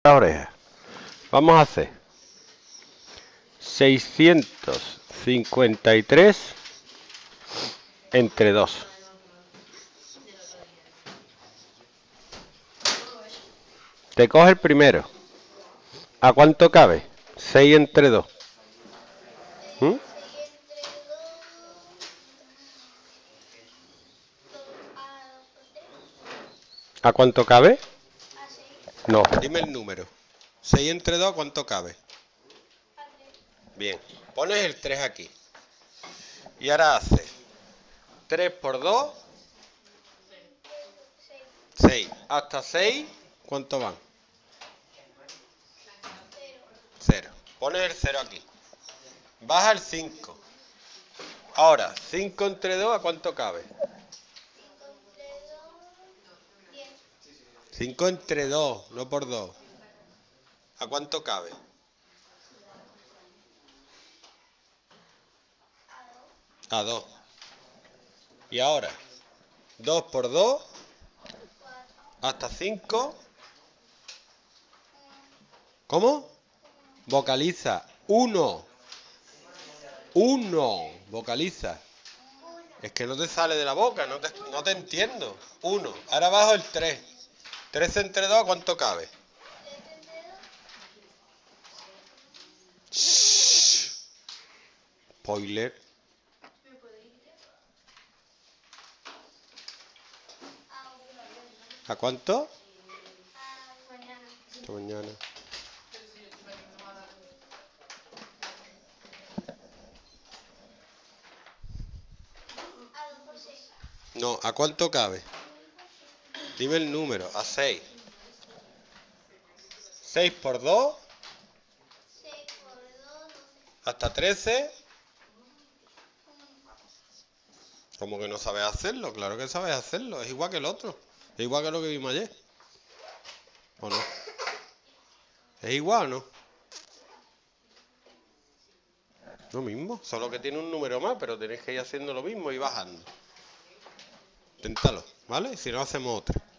orejas. Vamos a hacer 653 entre 2. Te coge el primero. ¿A cuánto cabe? 6 entre 2. ¿Mm? ¿A cuánto cabe? No, dime el número. 6 entre 2, ¿a cuánto cabe? Bien, pones el 3 aquí. Y ahora hace 3 por 2, 6. Hasta 6, ¿cuánto van? 0. Pones el 0 aquí. Baja el 5. Ahora, 5 entre 2, ¿a cuánto cabe? 5 entre 2, no por 2. ¿A cuánto cabe? A 2. Y ahora, 2 por 2, hasta 5. ¿Cómo? Vocaliza. 1. 1. Vocaliza. Es que no te sale de la boca, no te entiendo. 1. Ahora bajo el 3. 3 entre 2, ¿a cuánto cabe? Shhh. Spoiler. ¿A cuánto? Hasta mañana. No, ¿a cuánto cabe? Dime el número. A 6. 6 por 2. Hasta 13. ¿Cómo que no sabes hacerlo? Claro que sabes hacerlo. Es igual que el otro. Es igual que lo que vimos ayer. ¿O no? ¿Es igual o no? Lo mismo. Solo que tiene un número más, pero tenéis que ir haciendo lo mismo y bajando. Inténtalo, ¿vale? Si no, hacemos otra.